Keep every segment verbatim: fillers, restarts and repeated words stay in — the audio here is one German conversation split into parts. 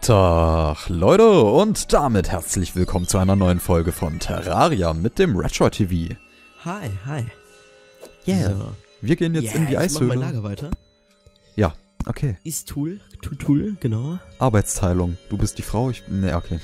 Tag, Leute, und damit herzlich willkommen zu einer neuen Folge von Terraria mit dem Retro T V. Hi, hi. Yeah. So. Wir gehen jetzt yeah, in die Eishöhle. Ich mach mein Lager weiter. Ja, okay. Ist Tool, Tool, Tool, genau. Arbeitsteilung. Du bist die Frau, ich... Ne, okay.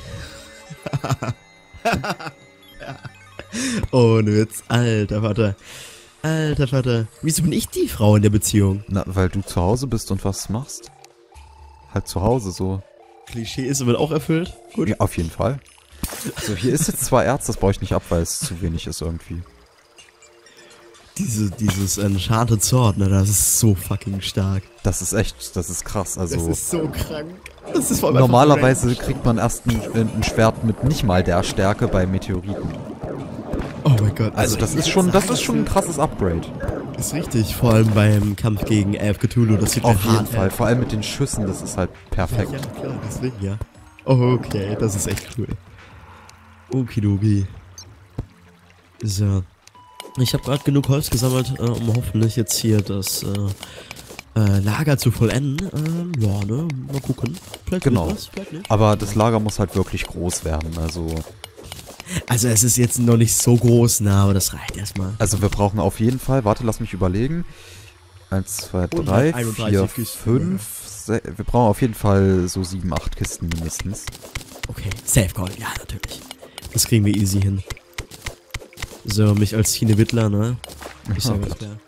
Ohne Witz, alter Vater. Alter Vater. Wieso bin ich die Frau in der Beziehung? Na, weil du zu Hause bist und was machst. Halt zu Hause so. Klischee ist aber auch erfüllt. Gut. Ja, auf jeden Fall. So, hier ist jetzt zwar Erz, das baue ich nicht ab, weil es zu wenig ist irgendwie. Diese, dieses Enchanted Sword, ne, das ist so fucking stark. Das ist echt, das ist krass, also... Das ist so krank. Das ist voll normalerweise kriegt man erst ein, ein Schwert mit nicht mal der Stärke bei Meteoriten. Oh mein Gott. Also, also das ist schon, das ist schon ein krasses Upgrade. Ist richtig, vor allem beim Kampf gegen Elf Cthulhu, das sieht auf jeden Fall, vor allem mit den Schüssen, das ist halt perfekt. Ja, klar, deswegen ja. Okay, das ist echt cool. Okidoki. So. Ich habe gerade genug Holz gesammelt, äh, um hoffentlich jetzt hier das äh, äh, Lager zu vollenden. Ähm, ja, ne, mal gucken. Vielleicht genau. Was, vielleicht nicht. Aber das Lager muss halt wirklich groß werden, also... Also es ist jetzt noch nicht so groß, na, aber das reicht erstmal. Also wir brauchen auf jeden Fall, warte, lass mich überlegen. Eins, zwei, drei, vier, fünf, sechs, wir brauchen auf jeden Fall so sieben, acht Kisten mindestens. Okay, Safe Call, ja, natürlich. Das kriegen wir easy hin. So, mich als Tine Wittler, ne? Ich sag oh klar.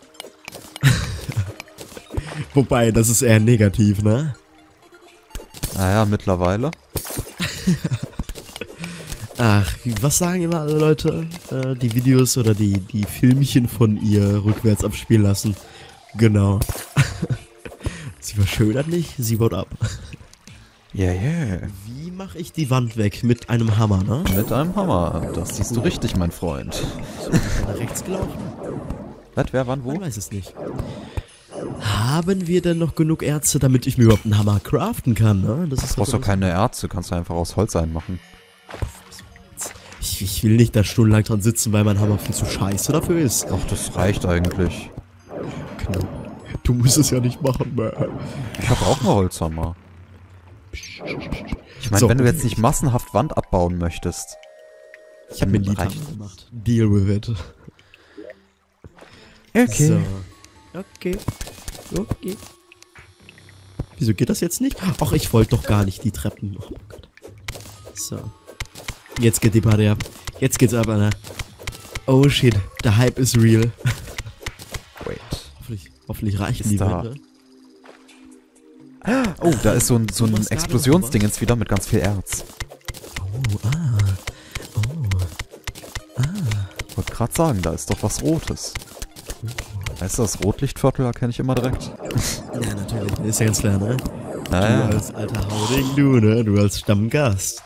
Wobei, das ist eher negativ, ne? Naja, mittlerweile. Ach, was sagen immer alle Leute? Äh, die Videos oder die, die Filmchen von ihr rückwärts abspielen lassen. Genau. Sie verschönert nicht, sie baut ab. Yeah, yeah. Wie mache ich die Wand weg? Mit einem Hammer, ne? Mit einem Hammer. Das siehst du richtig, mein Freund. So, ich bin nach rechts gelaufen. Was, wer, wann, wo? Ich weiß es nicht. Haben wir denn noch genug Erze, damit ich mir überhaupt einen Hammer craften kann, ne? Das ist du brauchst doch keine Erze, kannst du einfach aus Holz einmachen. Ich, ich will nicht da stundenlang dran sitzen, weil mein Hammer viel zu scheiße dafür ist. Ach, das reicht eigentlich. Genau. Du musst es ja nicht machen, man. Ich habe auch einen Holzhammer. Ich meine, so, wenn du jetzt nicht massenhaft Wand abbauen möchtest. Ich habe mir die Hammer gemacht. Deal with it. Okay. So. Okay. Okay. Wieso geht das jetzt nicht? Ach, ich wollte doch gar nicht die Treppen. Oh mein Gott. So. Jetzt geht die Party ab. Jetzt geht's ab, Alter. Oh shit, der Hype ist real. Wait. Hoffentlich, hoffentlich reichen ist die da. Wände. Oh, da ist so ein, so ein Explosionsding jetzt wieder mit ganz viel Erz. Oh, ah. Oh. Ah. Ich wollte gerade sagen, da ist doch was Rotes. Weißt du, das Rotlichtviertel erkenne ich immer direkt. Ja, natürlich. Ist ja ganz klar, ne? Naja. Du als alter Hauding, du, ne? Du als Stammgast.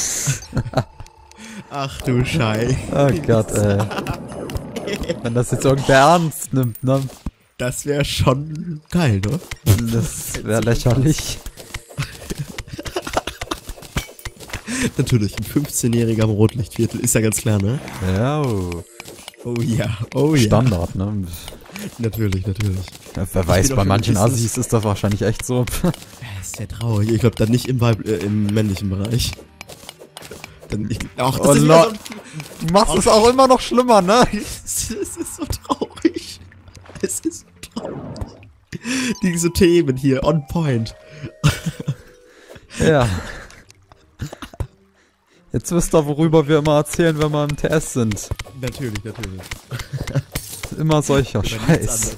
Ach du Schei. Oh Gott, ey. Wenn das jetzt irgendwer ernst nimmt, ne? Das wäre schon geil, ne? Das wäre lächerlich. Natürlich, ein fünfzehnjähriger am Rotlichtviertel, ist ja ganz klar, ne? Ja. Oh, oh ja, oh ja. Standard, ne? Natürlich, natürlich. Ja, wer weiß, bei manchen Assis ist das wahrscheinlich echt so. Das ist ja traurig. Ich glaube, dann nicht im, Weib äh, im männlichen Bereich. Dann, ich, ach, das oh, ist no. so, du machst es auch immer noch schlimmer, ne? Es ist so traurig. Es ist so traurig. Diese Themen hier, on point. Ja. Jetzt wisst ihr, worüber wir immer erzählen, wenn wir im T S sind. Natürlich, natürlich. Immer solcher Scheiß.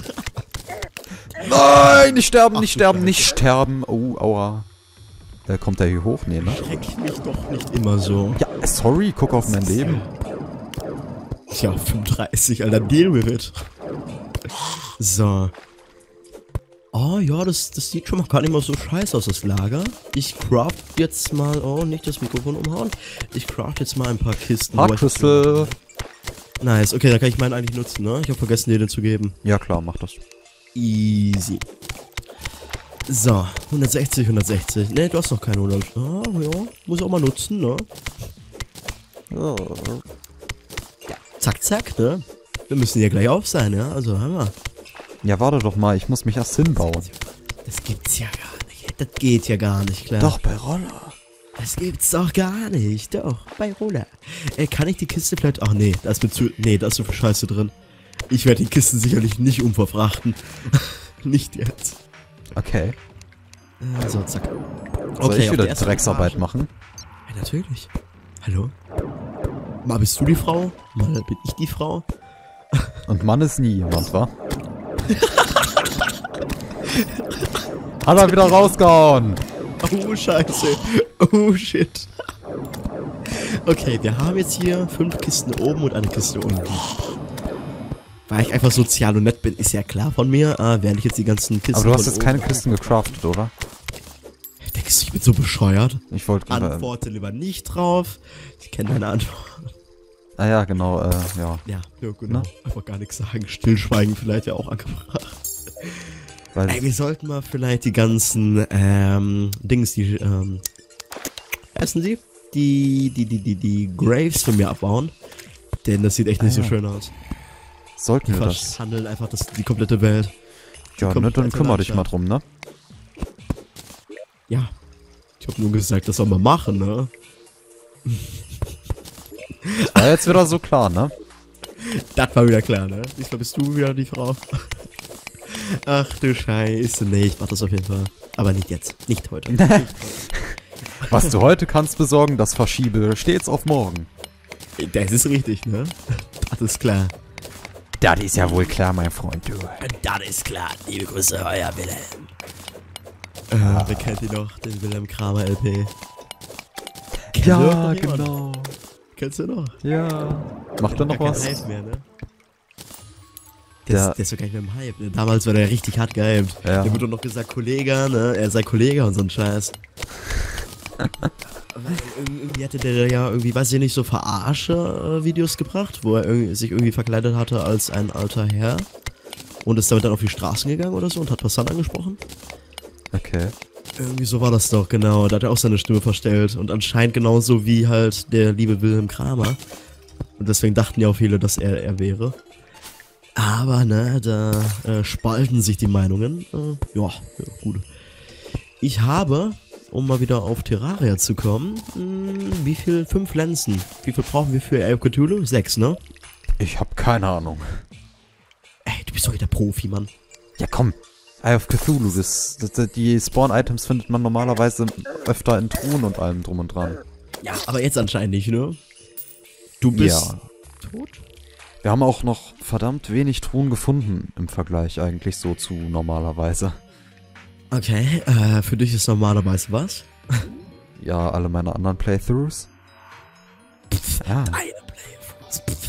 Nein, nicht sterben, nicht sterben, nicht sterben. Oh, aua. Äh, kommt der hier hoch? Nee, ne? Schreck mich doch nicht immer so. Ja, sorry, guck auf mein Leben. Tja, fünfunddreißig, Alter, deal with it. So. Oh ja, das, das sieht schon mal gar nicht mal so scheiße aus, das Lager. Ich craft jetzt mal, oh, nicht das Mikrofon umhauen. Ich craft jetzt mal ein paar Kisten. Hard Crystal. Nice, okay, dann kann ich meinen eigentlich nutzen, ne? Ich habe vergessen, dir den zu geben. Ja klar, mach das. Easy. So, hundertsechzig, hundertsechzig. Ne, du hast noch keine hundert. Ah, ja, muss ich auch mal nutzen, ne? Oh. Ja, zack, zack, ne? Wir müssen hier gleich auf sein, ja? Also, Hammer. Ja, warte doch mal, ich muss mich erst hinbauen. Das gibt's ja gar nicht. Das geht ja gar nicht, klar. Doch, bei Roller. Das gibt's doch gar nicht. Doch, bei Roller. Äh, kann ich die Kiste vielleicht... Ach nee, da ist mir zu... Nee, da ist so viel Scheiße drin. Ich werde die Kisten sicherlich nicht umverfrachten. Nicht jetzt. Okay. Äh, so, zack. Soll Okay, ich auf wieder der ersten Drecksarbeit Etage. machen? Ja, natürlich. Hallo? Mal bist du die Frau? Mal bin ich die Frau? Und Mann ist nie jemand, wa? Hat er wieder rausgehauen! Oh, scheiße. Oh, shit. Okay, wir haben jetzt hier fünf Kisten oben und eine Kiste unten. Weil ich einfach sozial und nett bin, ist ja klar von mir, äh, während ich jetzt die ganzen Kisten... Aber du hast von jetzt keine oben- Kisten gecraftet, oder? Denkst du, ich bin so bescheuert? Ich wollte gerade... Antworte lieber nicht drauf. Ich kenne deine Antwort. Ah ja, genau, äh, ja. Ja, ja genau. Ne? Einfach gar nichts sagen. Stillschweigen vielleicht ja auch angebracht. Weil Ey, wir sollten mal vielleicht die ganzen, ähm, Dings, die, ähm, essen Sie? Die, die, die, die, die Graves von mir abbauen. Denn das sieht echt nicht Ah, so ja. schön aus. sollten Die wir das... verschandeln einfach das, die komplette Welt. Ja, ne, komplette dann kümmere dich mal Landschaft. drum, ne? Ja. Ich hab nur gesagt, das soll man machen, ne? War jetzt wieder so klar, ne? Das war wieder klar, ne? Diesmal bist du wieder die Frau. Ach du Scheiße. Nee, ich mach das auf jeden Fall. Aber nicht jetzt. Nicht heute. Was du heute kannst besorgen, das verschiebe stets auf morgen. Das ist richtig, ne? Das ist klar. Das ist ja wohl klar, mein Freund, du. Das ist klar. Liebe Grüße, euer Wilhelm. Äh, wer kennt ihn noch? Den Wilhelm Kramer L P. Kennt ihr noch jemand? genau. Kennst du noch? Ja. Macht er noch Gar kein was? Hype mehr, ne? Der, Der- ist, der ist doch gar nicht mehr im Hype. Ne? Damals war der richtig hart gehypt. Ja. Der wurde doch noch gesagt, Kollege, ne? Er sei Kollege und so ein Scheiß. Weil irgendwie hatte der ja irgendwie, weiß ich nicht, so Verarsche-Videos gebracht, wo er irgendwie, sich irgendwie verkleidet hatte als ein alter Herr. Und ist damit dann auf die Straßen gegangen oder so und hat Passanten angesprochen. Okay. Irgendwie so war das doch, genau. Da hat er auch seine Stimme verstellt. Und anscheinend genauso wie halt der liebe Wilhelm Kramer. Und deswegen dachten ja auch viele, dass er er wäre. Aber, ne, da äh, spalten sich die Meinungen. Äh, ja, ja, gut. Ich habe, um mal wieder auf Terraria zu kommen, mh, wie viel? Fünf Lenzen. Wie viel brauchen wir für Eye of Cthulhu? Sechs, ne? Ich hab keine Ahnung. Ey, du bist doch wieder Profi, Mann. Ja, komm. Eye of Cthulhu, das, das, die Spawn-Items findet man normalerweise öfter in Truhen und allem drum und dran. Ja, aber jetzt anscheinend nicht, ne? Du bist Ja. tot? Wir haben auch noch verdammt wenig Truhen gefunden im Vergleich eigentlich so zu normalerweise. Okay, äh, für dich ist normalerweise was? Ja, alle meine anderen Playthroughs. Ja. Eine Playthroughs.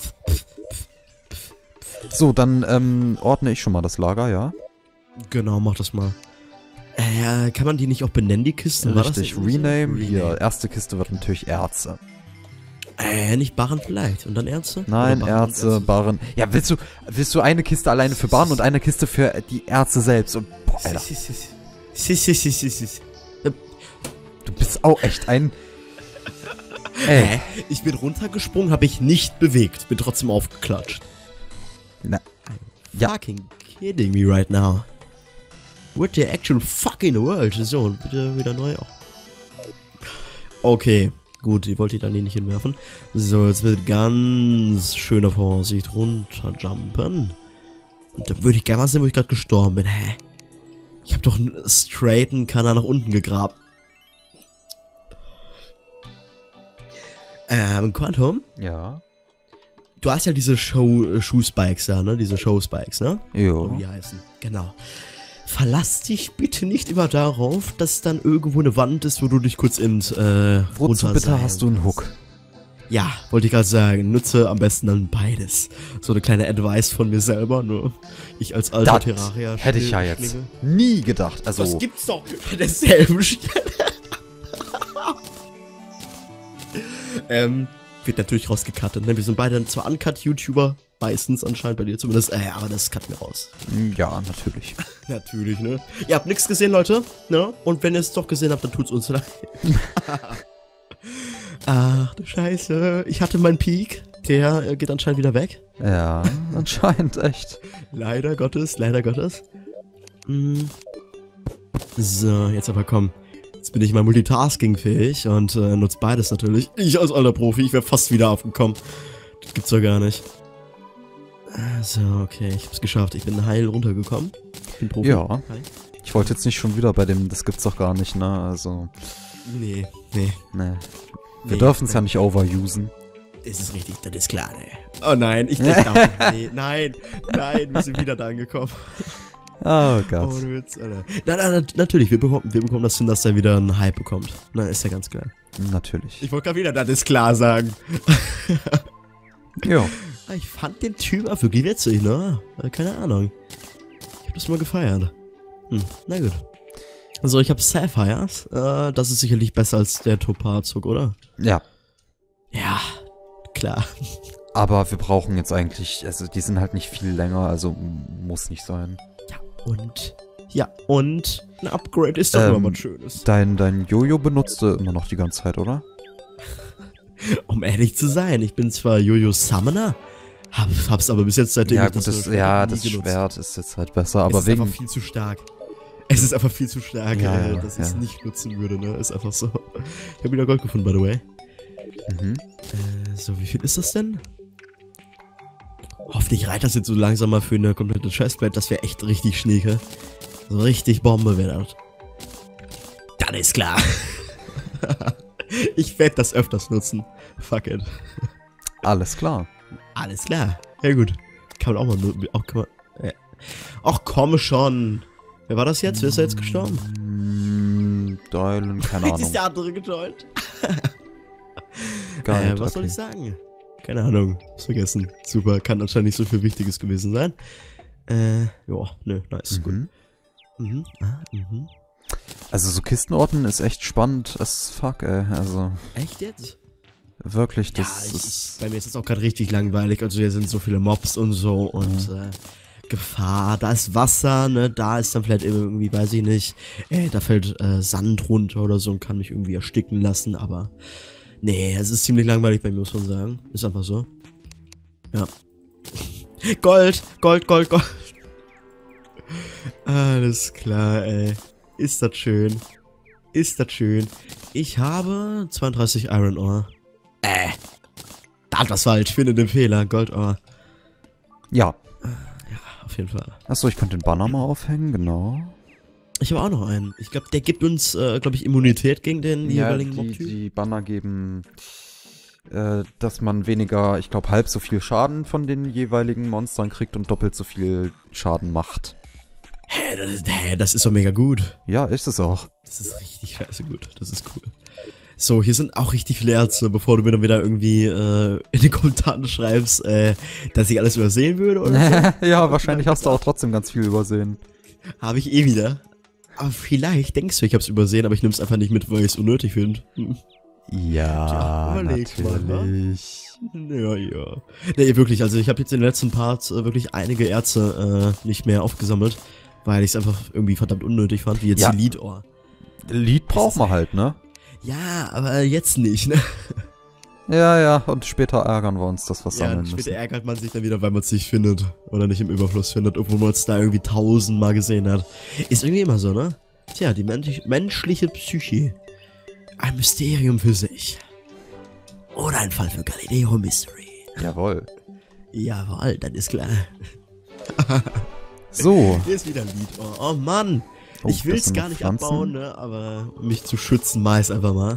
So, dann ähm, ordne ich schon mal das Lager, ja? Genau, mach das mal. Äh, kann man die nicht auch benennen, die Kisten? War das Richtig, nicht so? Rename. Hier, erste Kiste wird natürlich Erze. Äh, nicht Barren vielleicht. Und dann Ärzte? Nein, Oder Barren und Erze, Barren. Ja, willst du, willst du eine Kiste alleine für Barren und eine Kiste für die Ärzte selbst? Und, boah, Alter, Si, si, si, si, si, si, si. du bist auch echt ein... Ey. Hä? Ich bin runtergesprungen, habe ich nicht bewegt. Bin trotzdem aufgeklatscht. Na, ja. Fucking kidding me right now. What the actual fuck in the world? So, bitte wieder neu. Okay, gut, ihr wollt die dann hier nicht hinwerfen. So, jetzt wird ganz schöner Vorsicht runterjumpen. Und da würde ich gerne mal sehen, wo ich gerade gestorben bin. Hä? Ich habe doch einen straighten Kanal nach unten gegraben. Ähm, Quantum? Ja. Du hast ja diese Show, äh, Schuhspikes da, ne? Diese Show-Spikes, ne? Jo. Wie die heißen. Genau. Verlass dich bitte nicht immer darauf, dass dann irgendwo eine Wand ist, wo du dich kurz in äh, Wozu bitte hast du einen Hook? Ja, wollte ich gerade sagen. Nutze am besten dann beides. So eine kleine Advice von mir selber, nur ich als alter Das Terraria hätte ich ja jetzt Schlinge. nie gedacht. Also, Das gibt's doch an derselben Stelle. ähm, wird natürlich rausgecuttet, ne? Wir sind beide zwar Uncut-YouTuber, meistens anscheinend bei dir zumindest, äh, aber das cutten wir raus. ja, natürlich. Natürlich, ne? Ihr habt nichts gesehen, Leute, ne? Und wenn ihr es doch gesehen habt, dann tut's uns leid. Ach du Scheiße, ich hatte meinen Peak, der äh, geht anscheinend wieder weg. Ja, anscheinend echt. Leider Gottes, leider Gottes. Hm. So, jetzt aber komm. Jetzt bin ich mal multitaskingfähig und äh, nutze beides natürlich. Ich als alter Profi, ich wäre fast wieder aufgekommen. Das gibt's doch gar nicht. So, okay, ich hab's geschafft. Ich bin heil runtergekommen. Ich bin Profi. Ja. Hi. Ich wollte jetzt nicht schon wieder bei dem, das gibt's doch gar nicht, ne? Also. Nee, nee. Nee. Wir Nee, dürfen es nee. ja nicht overusen. Das ist richtig, das ist klar, ne? Oh nein, ich denke nee, nein, nein, wir sind wieder da angekommen. Oh Gott. Oh, du Witz, Alter. Nein, nein, nein, natürlich, wir bekommen, wir bekommen das hin, dass er wieder einen Hype bekommt. Na, ist ja ganz klar. Natürlich. Ich wollte gerade wieder, das ist klar sagen. Ja. Ich fand den Typ auch wirklich witzig, ne? Keine Ahnung. Ich hab das mal gefeiert. Hm, na gut. Also ich hab Sapphires, äh, das ist sicherlich besser als der Topazuk, oder? Ja. Ja, klar. Aber wir brauchen jetzt eigentlich, also die sind halt nicht viel länger, also muss nicht sein. Ja, und, ja, und ein Upgrade ist doch Ähm, immer was Schönes. Dein, dein Jojo benutzt du immer noch die ganze Zeit, oder? Um ehrlich zu sein, ich bin zwar Jojo Summoner, hab, hab's aber bis jetzt seitdem Ja ich gut, das das, Schwert ja, nie das genutzt. Schwert ist jetzt halt besser, Es aber ist wegen... einfach viel zu stark. Es ist einfach viel zu stark, Ja, ey, ja, dass ich es ja. nicht nutzen würde, ne? Ist einfach so. Ich hab wieder Gold gefunden, by the way. Mhm. Äh, so, wie viel ist das denn? Hoffentlich reicht das jetzt so langsam mal für eine komplette Chestplate. Das wäre echt richtig schnieke. So richtig Bombe wäre das. Das ist klar. Ich werde das öfters nutzen. Fuck it. Alles klar. Alles klar. Ja gut. Kann man auch mal nutzen. Auch, kann man, äh. Ach komm schon. Wer war das jetzt? Wer ist er jetzt gestorben? Mm, Dylan, keine Jetzt ist Ahnung. der andere gejoint. Gar äh, nicht, was soll okay. ich sagen? Keine Ahnung. Hab's vergessen. Super. Kann anscheinend nicht so viel Wichtiges gewesen sein. Äh, ja. Nö, nice. Gut. Mhm. Mhm. Ah, mhm. Also so Kistenorten ist echt spannend as fuck, ey. Also Echt jetzt? wirklich, Ja, das ich, ist... bei mir ist es auch gerade richtig langweilig. Also hier sind so viele Mobs und so und äh, Gefahr. Da ist Wasser, ne? Da ist dann vielleicht irgendwie, weiß ich nicht, äh, da fällt äh, Sand runter oder so und kann mich irgendwie ersticken lassen. Aber nee, es ist ziemlich langweilig bei mir, muss man sagen. Ist einfach so. Ja. Gold, Gold, Gold, Gold. Alles klar, ey. Ist das schön. Ist das schön. Ich habe zweiunddreißig Iron Ore. Äh. Da was falsch. Ich finde den Fehler. Gold Ore. Ja. Ja, auf jeden Fall. Achso, ich könnte den Banner mal aufhängen, genau. Ich habe auch noch einen. Ich glaube, der gibt uns, äh, glaube ich, Immunität gegen den Ja, jeweiligen die, Mob-Typ. die Banner geben, äh, dass man weniger, ich glaube, halb so viel Schaden von den jeweiligen Monstern kriegt und doppelt so viel Schaden macht. Hä, das ist, hä, das ist doch mega gut. Ja, ist es auch. Das ist richtig scheiße gut. Das ist cool. So, hier sind auch richtig viele Ärzte, bevor du mir dann wieder irgendwie äh, in den Kommentaren schreibst, äh, dass ich alles übersehen würde oder so. Ja, wahrscheinlich hast du auch trotzdem ganz viel übersehen. Habe ich eh wieder. Aber vielleicht denkst du, ich hab's übersehen, aber ich nehm's einfach nicht mit, weil ich's unnötig finde. Hm. Ja, Tja, überleg mal, ne? natürlich. Ja, ja. Nee, wirklich, also ich habe jetzt in den letzten Parts äh, wirklich einige Ärzte äh, nicht mehr aufgesammelt, weil ich es einfach irgendwie verdammt unnötig fand, wie jetzt Ja. die Lead-Ohr. Lied braucht man halt, ne? Ja, aber jetzt nicht, ne? Ja, ja, und später ärgern wir uns, dass wir Ja, sammeln später müssen. ärgert man sich dann wieder, weil man es nicht findet. Oder nicht im Überfluss findet, obwohl man es da irgendwie tausendmal gesehen hat. Ist irgendwie immer so, ne? Tja, die mensch menschliche Psyche. Ein Mysterium für sich. Oder ein Fall für Galileo Mystery. Jawohl. Jawohl, das ist klar. So. Hier ist wieder ein Lied. Oh, oh Mann. Oh, ich will das es sind gar noch nicht Pflanzen. abbauen, ne? Aber um mich zu schützen, mach ich's einfach mal.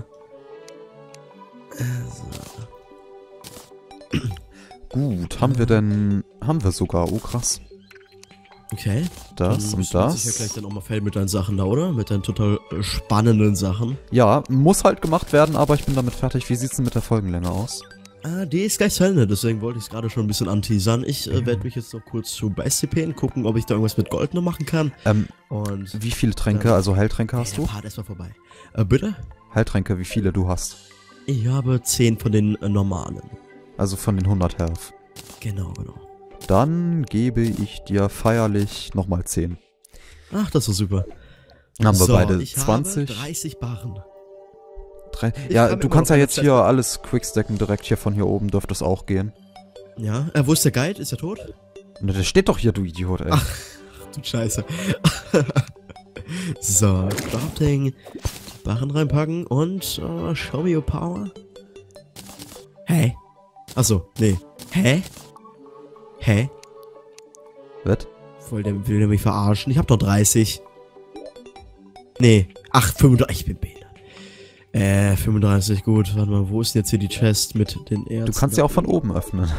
Gut, haben wir denn... Haben wir sogar, oh krass. Okay. Das dann und du sicher das. gleich dann auch mal fertig mit deinen Sachen da, oder? Mit deinen total äh, spannenden Sachen. Ja, muss halt gemacht werden, aber ich bin damit fertig. Wie sieht's denn mit der Folgenlänge aus? Ah, die ist gleich zu Ende, deswegen wollte ich es gerade schon ein bisschen anteasern. Ich äh, werde mich jetzt noch kurz zu S C P n gucken, ob ich da irgendwas mit Gold noch machen kann. Ähm, Und wie viele Tränke, Ja. also Heiltränke hast der du? Part ist mal vorbei. Äh, bitte? Heiltränke, wie viele du hast? Ich habe zehn von den äh, normalen. Also von den hundert Health. Genau, genau. Dann gebe ich dir feierlich nochmal zehn. Ach, das ist super. Dann haben wir so, beide ich zwanzig. habe dreißig Barren. Drei, Ich ja, kann du immer kannst noch ja eine jetzt Zeit- hier alles quickstacken, direkt hier von hier oben dürfte es auch gehen. Ja, äh, wo ist der Guide? Ist er tot? Na, der steht doch hier, du Idiot, ey. Ach. Du Scheiße. So, Crafting. Barren reinpacken und uh, show me your power. Hä? Achso, nee. Hä? Hä? Was? Voll, der will der mich verarschen. Ich hab doch dreißig. Nee. Ach, fünfunddreißig. Ich bin behindert. Äh, fünfunddreißig, gut. Warte mal, wo ist denn jetzt hier die Chest mit den Erzen? Du kannst ja auch von oben öffnen.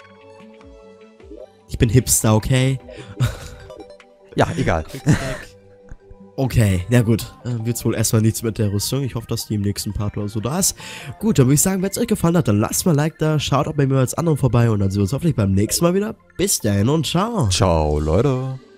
Ich bin Hipster, okay? Ja, egal. Okay, na gut. Dann wird's wohl erstmal nichts mit der Rüstung. Ich hoffe, dass die im nächsten Part oder so da ist. Gut, dann würde ich sagen, wenn es euch gefallen hat, dann lasst mal ein Like da. Schaut auch bei mir als anderen vorbei und dann sehen wir uns hoffentlich beim nächsten Mal wieder. Bis dahin und ciao. Ciao, Leute.